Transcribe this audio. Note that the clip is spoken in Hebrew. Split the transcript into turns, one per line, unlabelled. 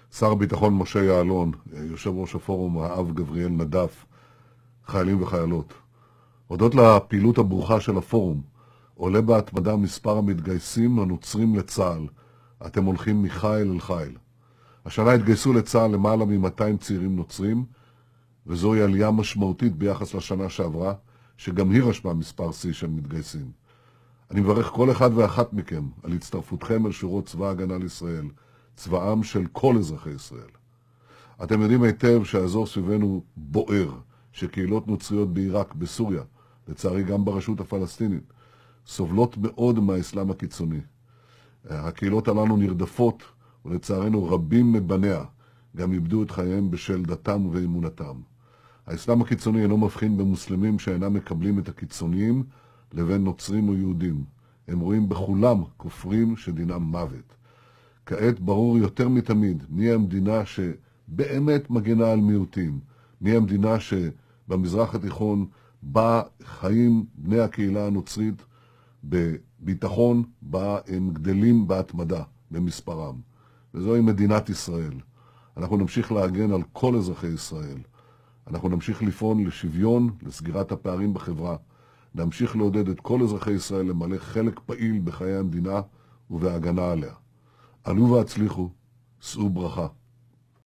שר הביטחון משה יעלון, יושב ראש הפורום האב גבריאל נדף, חיילים וחיילות. הודות לפעילות הברוכה של הפורום, עולה בהתמדה מספר המתגייסים הנוצרים לצה"ל. אתם הולכים מחיל אל חיל. השנה התגייסו לצה"ל למעלה מ-200 צעירים נוצרים, וזוהי עלייה משמעותית ביחס לשנה שעברה, שגם היא רשמה מספר שיא של מתגייסים. אני מברך כל אחד ואחת מכם על הצטרפותכם אל שורות צבא הגנה לישראל, צבאם של כל אזרחי ישראל. אתם יודעים היטב שהאזור סביבנו בוער, שקהילות נוצריות בעיראק, בסוריה, לצערי גם ברשות הפלסטינית, סובלות מאוד מהאסלאם הקיצוני. הקהילות הללו נרדפות, ולצערנו רבים מבניה גם איבדו את חייהם בשל דתם ואמונתם. האסלאם הקיצוני אינו מבחין במוסלמים שאינם מקבלים את הקיצוניים לבין נוצרים או יהודים. הם רואים בכולם כופרים שדינם מוות. כעת ברור יותר מתמיד מי המדינה שבאמת מגנה על מיעוטים, מי המדינה שבמזרח התיכון בה חיים בני הקהילה הנוצרית בביטחון, בה הם גדלים בהתמדה במספרם. וזוהי מדינת ישראל. אנחנו נמשיך להגן על כל אזרחי ישראל. אנחנו נמשיך לפעול לשוויון, לסגירת הפערים בחברה. נמשיך לעודד את כל אזרחי ישראל למלא חלק פעיל בחיי המדינה ובהגנה עליה. עלו והצליחו, שאו ברכה.